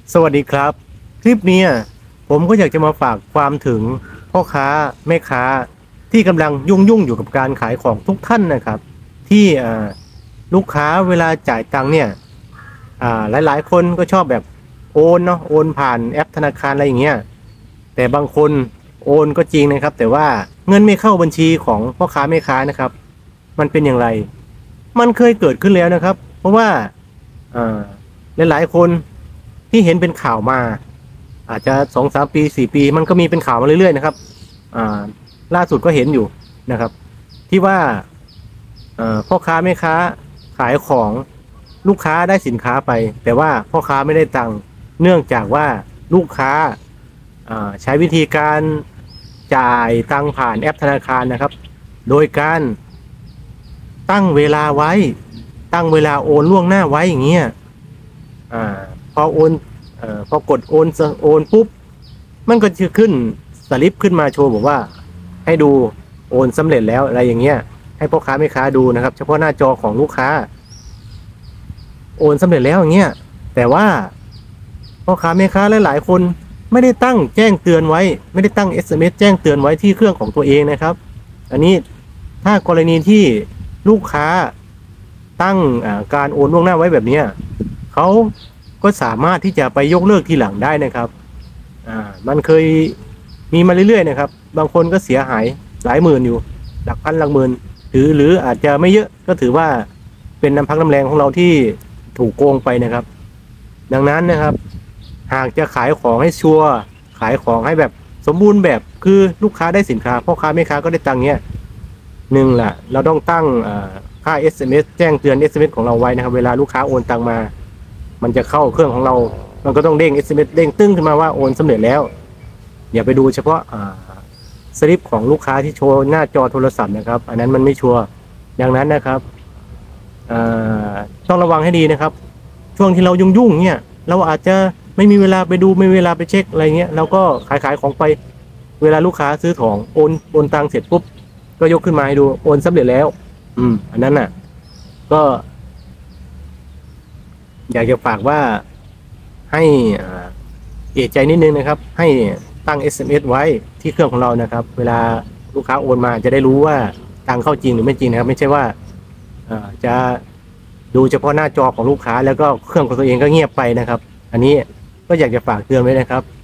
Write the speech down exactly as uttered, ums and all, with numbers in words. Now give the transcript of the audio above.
สวัสดีครับคลิปนี้ผมก็อยากจะมาฝากความถึงพ่อค้าแม่ค้าที่กำลังยุ่งยุ่งอยู่กับการขายของทุกท่านนะครับ ที่ลูกค้าเวลาจ่ายตังค์เนี่ยหลายๆคนก็ชอบแบบโอนเนาะโอนผ่านแอปธนาคารอะไรอย่างเงี้ยแต่บางคนโอนก็จริงนะครับแต่ว่าเงินไม่เข้าบัญชีของพ่อค้าแม่ค้านะครับมันเป็นอย่างไรมันเคยเกิดขึ้นแล้วนะครับเพราะว่าหลายๆคนที่เห็นเป็นข่าวมาอาจจะสองสามปีสี่ปีมันก็มีเป็นข่าวมาเรื่อยๆนะครับอ่าล่าสุดก็เห็นอยู่นะครับที่ว่าพ่อค้าแม่ค้าขายของลูกค้าได้สินค้าไปแต่ว่าพ่อค้าไม่ได้ตังค์เนื่องจากว่าลูกค้าใช้วิธีการจ่ายตังค์ผ่านแอปธนาคารนะครับโดยการตั้งเวลาไว้ตั้งเวลาโอนล่วงหน้าไว้อย่างเงี้ยอ่าพอโอนเอ่อพอกดโอนโอนปุ๊บมันก็จะขึ้นสลิปขึ้นมาโชว์บอกว่าให้ดูโอนสำเร็จแล้วอะไรอย่างเงี้ยให้พ่อค้าแม่ค้าดูนะครับเฉพาะหน้าจอของลูกค้าโอนสำเร็จแล้วอย่างเงี้ยแต่ว่าพ่อค้าแม่ค้าหลายๆคนไม่ได้ตั้งแจ้งเตือนไว้ไม่ได้ตั้ง เอส เอ็ม เอส แจ้งเตือนไว้ที่เครื่องของตัวเองนะครับอันนี้ถ้ากรณีที่ลูกค้าตั้งการโอนล่วงหน้าไว้แบบนี้เขาก็สามารถที่จะไปยกเลิกทีหลังได้นะครับอ่ามันเคยมีมาเรื่อยๆนะครับบางคนก็เสียหายหลายหมื่นอยู่หลักพันหลักหมื่นถือหรืออาจจะไม่เยอะก็ถือว่าเป็นน้ำพักน้ำแรงของเราที่ถูกโกงไปนะครับดังนั้นนะครับหากจะขายของให้ชัวร์ขายของให้แบบสมบูรณ์แบบคือลูกค้าได้สินค้าพ่อค้าแม่ค้าก็ได้ตังค์เนี้ยหนึ่งแหละเราต้องตั้งค่า เอส เอ็ม เอส แจ้งเตือน เอส เอ็ม เอส ของเราไว้นะครับเวลาลูกค้าโอนตังมามันจะเข้าเครื่องของเรามันก็ต้องเด้ง เอส เอ็ม เอส เด้งตึ้งขึ้นมาว่าโอนสำเร็จแล้วอย่าไปดูเฉพาะสลิปของลูกค้าที่โชว์หน้าจอโทรศัพท์นะครับอันนั้นมันไม่ชัวร์ดังนั้นนะครับต้องระวังให้ดีนะครับช่วงที่เรายุ่งๆเนี่ยเราอาจจะไม่มีเวลาไปดูไม่มีเวลาไปเช็คอะไรเงี้ยเราก็ขายขายของไปเวลาลูกค้าซื้อของโอนโอนตังเสร็จปุ๊บก็ยกขึ้นมาให้ดูโอนสำเร็จแล้วอืมอันนั้นน่ะก็อยากจะฝากว่าให้เอะใจนิดนึงนะครับให้ตั้ง เอส เอ็ม เอส ไว้ที่เครื่องของเรานะครับเวลาลูกค้าโอนมาจะได้รู้ว่าตังเข้าจริงหรือไม่จริงนะครับไม่ใช่ว่าจะดูเฉพาะหน้าจอของลูกค้าแล้วก็เครื่องของตัวเองก็เงียบไปนะครับอันนี้ก็อยากจะฝากเตือนไว้นะครับ